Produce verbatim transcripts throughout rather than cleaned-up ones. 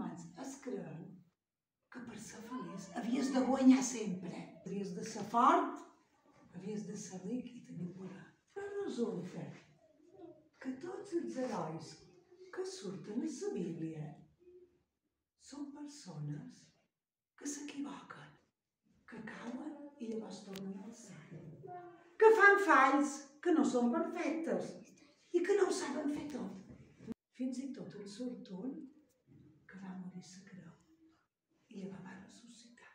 humans es creuen que per ser feliç havies de guanyar sempre. Havies de ser fort, havies de ser ric i tenir poder. Però resulta que tots els herois que surten a la Bíblia són persones que s'equivoquen, que cauen i llavors tornen a alçar, que fan falls, que no són perfectes i que no ho saben fer tot. Fins i tot en surt un que va morir a la creu i llavors va ressuscitar.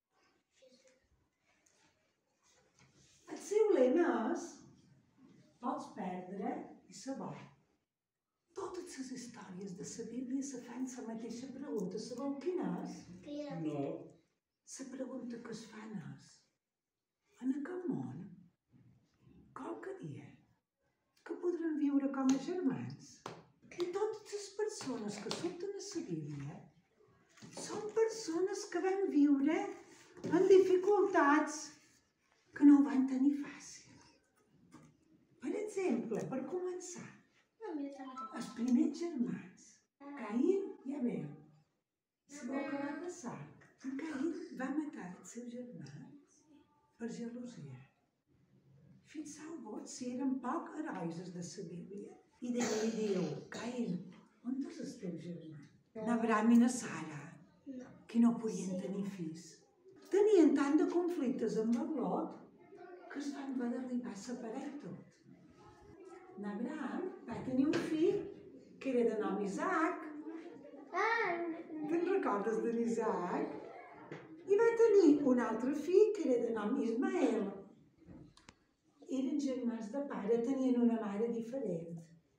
El seu lema és: pots perdre i saber. Totes les històries de la Bíblia se fan la mateixa pregunta. Sabeu quina és? No. La pregunta que es fan és: en aquest món, qualque dia, que podran viure com a germans? I totes les persones que surten a la Bíblia són persones que van viure amb dificultats, que no ho van tenir fàcil. Per exemple, per començar, els primers germans, Caín i Abel. Sabeu què va passar? En Caín va matar el seu germà per gelosia. Fixeu vos si eren poc herois de la Bíblia. I Déu li diu: Caín, on és el teu germà? N'Abram i na Sara, que no podien tenir fills. Tenien tant de conflictes amb el Lot que es van haver d'arribar a separar tot. N'Abram va tenir un fill que era de nom Isaac. Te'n recordes de l'Isaac? I va tenir un altre fill que era de nom Ismael. Eren germans de pare, tenien una mare diferent.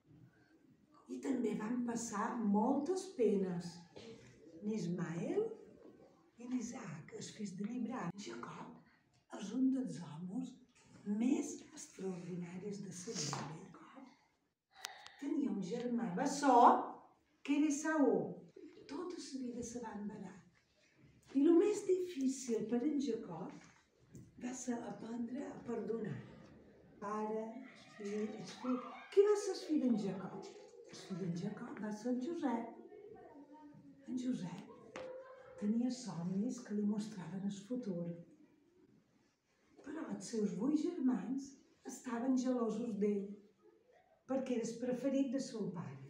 I també van passar moltes penes. N'Ismael i n'Isaac, els fills de l'Abraham. Jacob és un dels homes més extraordinaris de la Bíblia. Tenia un germà bessó que era Esaú. Tota la vida se van barallar. I el més difícil per en Jacob va ser aprendre a perdonar. Pare, fill, els fills. Qui va ser el fill d'en Jacob? El fill d'en Jacob va ser en Josep. En Josep tenia somnis que li mostraven el futur. Però els seus vuit germans estaven gelosos d'ell, perquè era el preferit de son pare.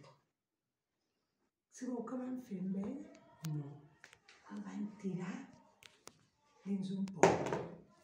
Sabeu què van fer amb ell? No. El van tirar dins un pou.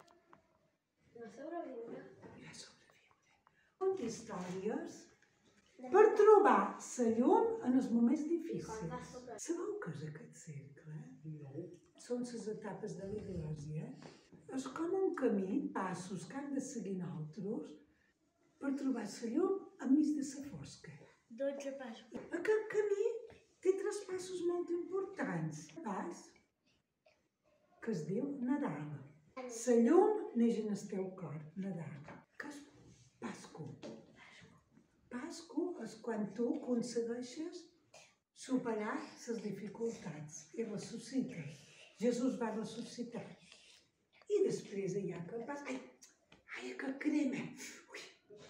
No sobreviure. I va sobreviure. Són històries per trobar la llum en els moments difícils. Sabeu què és aquest cercle? No. Són les etapes de l'Església. És com un camí, passos que han de seguir nosaltres per trobar la llum enmig de la fosca. dotze passos. Aquest camí té tres passos molt importants. Un pas que es diu Nadal. La llum neix en el teu cor, Nadal. Que és Pascu. Pascu és quan tu aconsegueixes superar les dificultats i ressuscites. Jesús va ressuscitar. I després hi ha que pas... Ai, ai, que crema! Ui!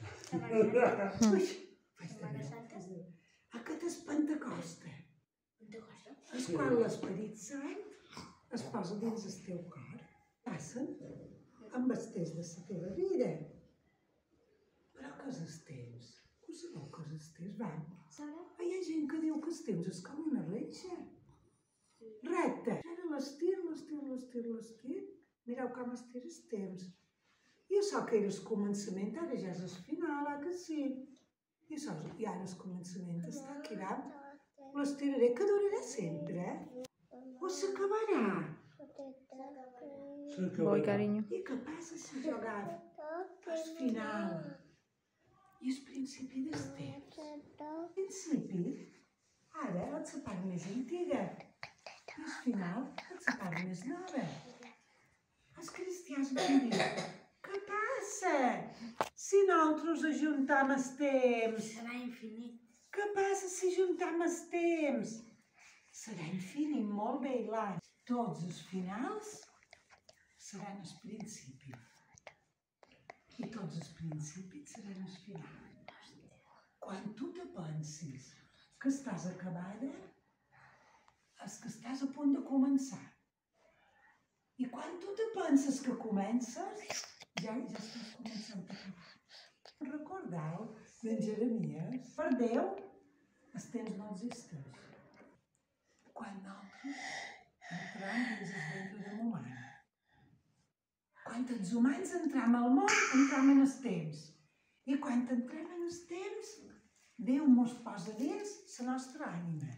Ui! Aquest és Pentecosta. És quan l'Esperit Sant es posa dins el teu cor. Passen amb els temps de la teva vida. Però què és el temps? Ho sabeu què és el temps? Va. Hi ha gent que diu que el temps és com una reixa. Recte. Ara l'estir, l'estir, l'estir, l'estir. Mireu com estira el temps. I això que era el començament, ara ja és el final, eh que sí? I això, i ara el començament està aquí, va? L'estiraré, que durarà sempre, eh? O s'acabarà? Voy, cariño. I què passa si jo agafo el final i el principi del temps? El principi, ara, és la part més antiga. I el final, és la part més nova. Els cristians van dir: què passa si nosaltres ajuntam el temps? Serà infinit. Què passa si ajuntam el temps? Serà infinit, molt bé, Ilan. Tots els finals seran el principi. I tots els principis seran el final. Quan tu te pensis que estàs acabada, és que estàs a punt de començar. I quan tu te penses que comences, ja, ja estàs començant a acabar. Recordeu d'en Jeremies? Per Déu, els temps no existeix. Quan nosaltres entrem dins el ventre de ma mare. Quan els humans entrem al món, entrem en els temps. I quan entrem en els temps, Déu mos posa dins la nostra ànima.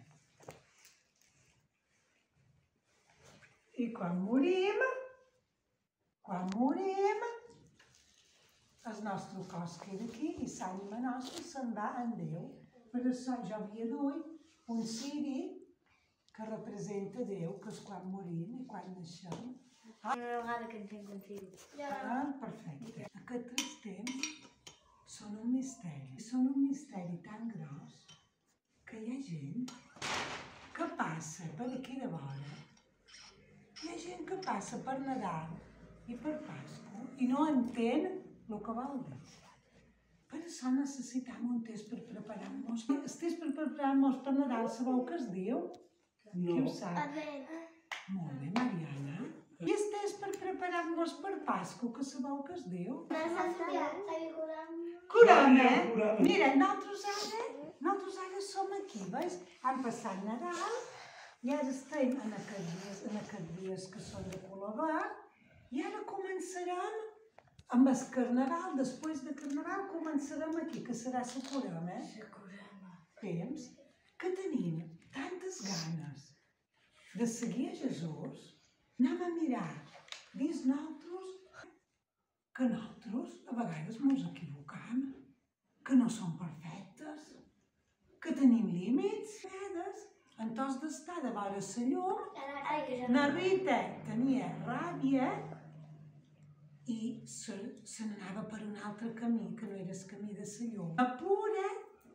I quan morim, quan morim, el nostre cos queda aquí i l'ànima nostra se'n va en Déu. Per això jo havia duit un ciri que representa Déu, que és quan morim i quan naixem. Una vegada que entenc un ciri. Ah, perfecte. Aquests tres temps són un misteri. Són un misteri tan gros que hi ha gent que passa per aquí de vora. Hi ha gent que passa per Nadal i per Pasqua i no entén el que vol dir. Per això necessitem un test per preparar-nos. El test per preparar-nos per Nadal, sabeu què es diu? No. Qui ho sap? Molt bé, Mariana. I el test per preparar-nos per Pasqua, que sabeu què es diu? Corona! Mira, nosaltres ara, nosaltres ara som aquí, veus? Han passat Nadal i ara estem en aquests dies, en aquests dies que són de color verd i ara començarem amb el Carnaval. Després de Carnaval començarem aquí, que serà la corona. La corona. Temps que tenim tantes ganes de seguir a Jesús, anem a mirar dins nosaltres que nosaltres a vegades ens equivocam, que no som perfectes, que tenim límits. A vegades, en tos d'estar de vora la llum, la Rita tenia ràbia i se, se n'anava per un altre camí, que no era el camí de la llum. La Pura,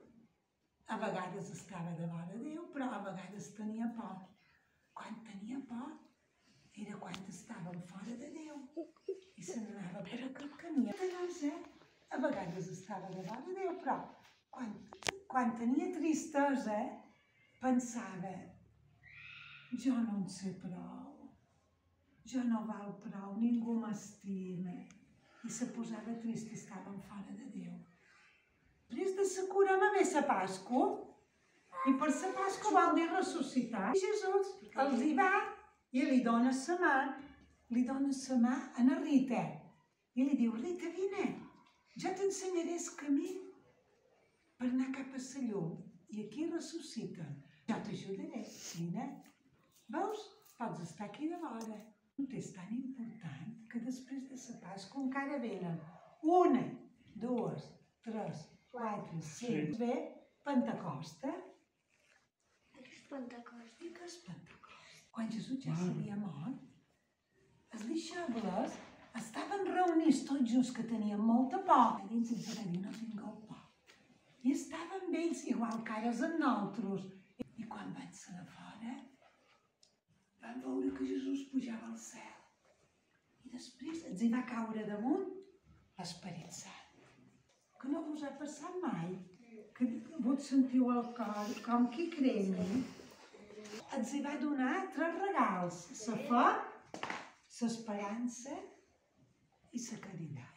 a vegades estava de vora Déu, però a vegades tenia por. Quan tenia por era quan estàvem fora de Déu i se n'anava per aquest camí. Teresa a vegades estava de vora Déu, però quan, quan tenia tristesa pensava, jo no en sé prou, jo no val prou, ningú m'estima. I se posava trist i estàvem fora de Déu. Després de la cura me ve la Pasqua, i per la Pasqua vol dir ressuscitar. I Jesús els hi va i li dona la mà, li dona la mà a la Rita. I li diu, Rita, vine, jo t'ensenyaré el camí per anar cap a la llum. I aquí ressusciten. Jo t'ajudaré, vine. Veus? Pots estar aquí de vora. Un test tan important que després de la Pasqua encara venen una, dues, tres, quatre, cinc. Ve Pentecosta. Pentecosta. I què és Pentecosta? Quan Jesús ja s'havia mort, els deixebles estaven reunits tots junts que tenien molta por. I ells els va dir, no tingueu por. I estaven ells igual cares en nosaltres. I quan van ser de fora, van veure que Jesús pujava al cel. I després els hi va caure damunt l'Esperit Sant. Que no us ha passat mai? Que vos sentiu al cor, com qui cremi, els hi va donar tres regals: la fe, l'esperança i la caritat.